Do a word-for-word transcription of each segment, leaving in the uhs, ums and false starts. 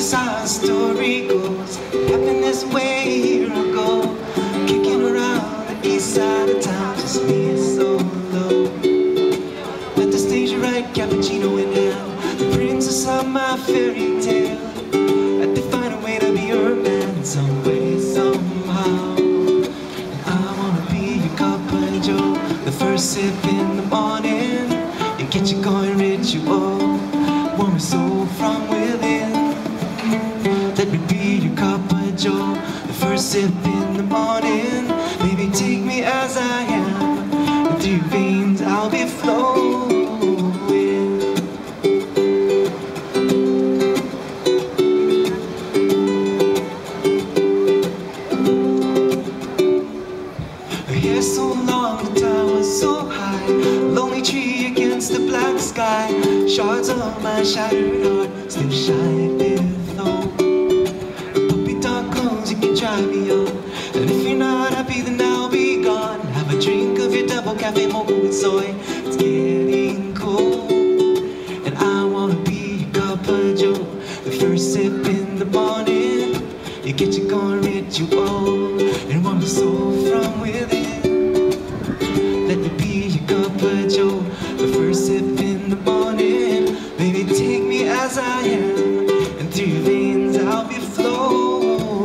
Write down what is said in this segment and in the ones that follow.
is how the story goes. Happened this way, here I go, kicking around the east side of town, just me solo. Let the stage right, cappuccino in hand, the princess of my fairy tale. Had to find a way to be your man, some way, somehow. And I wanna be your cup of joe, the first sip in the morning, and get you going ritual, warm your soul from within. Let me be your cup of joe, the first sip in the morning. Baby, take me as I am, and through your veins I'll be flowing. Her hair so long, the tower so high, lonely tree against the black sky. Shards of my shattered heart still shine below. You can try me on, and if you're not happy then I'll be gone. Have a drink of your double cafe mocha with soy, it's getting cold. And I wanna be your cup of joe, the first sip in the morning, you get you going ritual, and warm your soul from within. Let me be your cup of joe, the first sip in the morning. Baby, take me as I am, and through your veins I'll be flowing.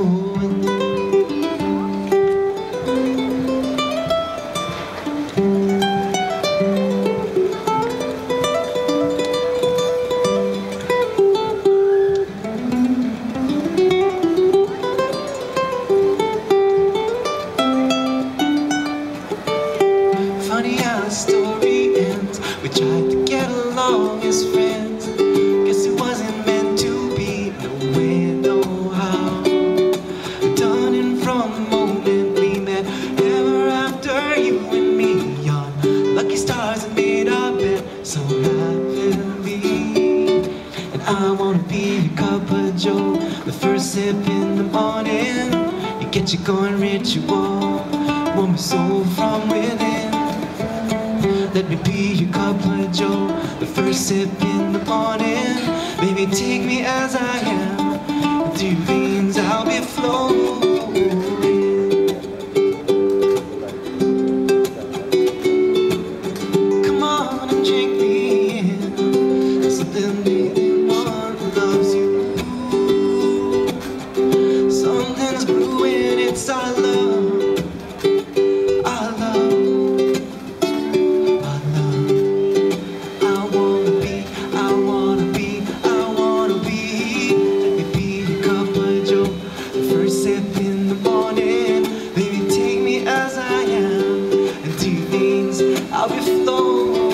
Funny how the story ends, we tried to get along as friends. Guess it wasn't meant to be, no way, no how. Dawning from the moment we met, ever after you and me, on lucky stars that made our bed so happily. And I wanna be your cup of joe, the first sip in the morning, you get you going ritual, warm your soul from within. Let me be your cup of joe, the first sip in the morning. Baby, take me as I am, and through your veins I'll be flowing. Come on and drink me in, something the one who loves you. Something's brewing, it's our love, our love. Sip in the morning, baby, take me as I am, and through your veins I'll be flowing.